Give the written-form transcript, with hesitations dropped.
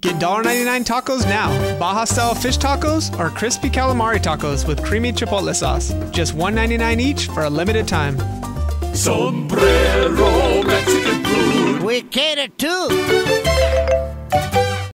Get $1.99 tacos now. Baja-style fish tacos or crispy calamari tacos with creamy chipotle sauce. Just $1.99 each for a limited time. Sombrero Mexican food. We cater too.